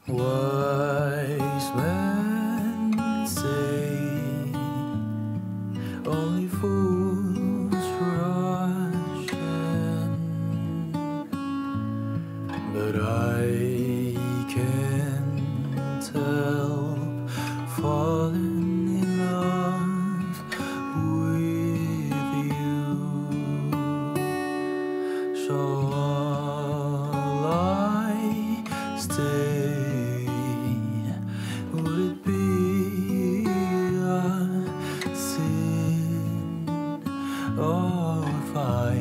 Wise men say only fools rush in, but I can't help falling in love with you. Shall I stay? Would it be a sin? Oh, if I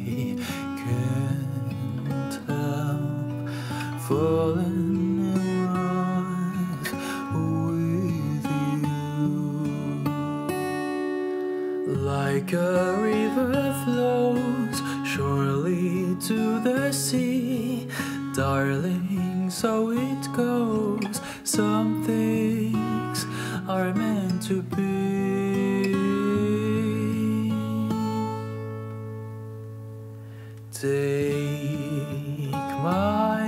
can't help falling in love with you. Like a river flows surely to the sea, darling, so it goes. Some things are meant to be. Take my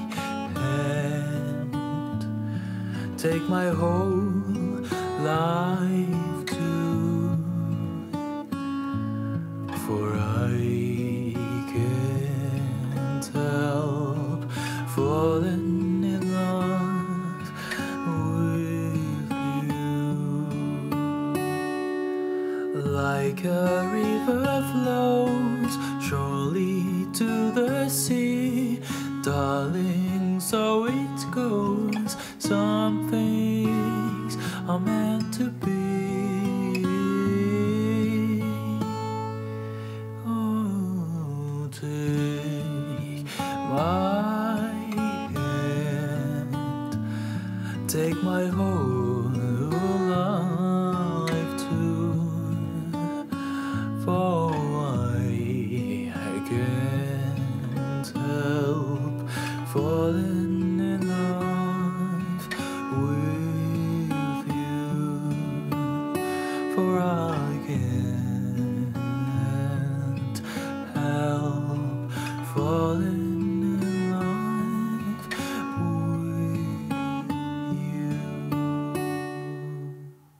hand, take my whole life too, for I can't help falling in love with you. Like a river flows surely to the sea, darling, so it goes. Some things are meant to be. Oh, take my hand, take my whole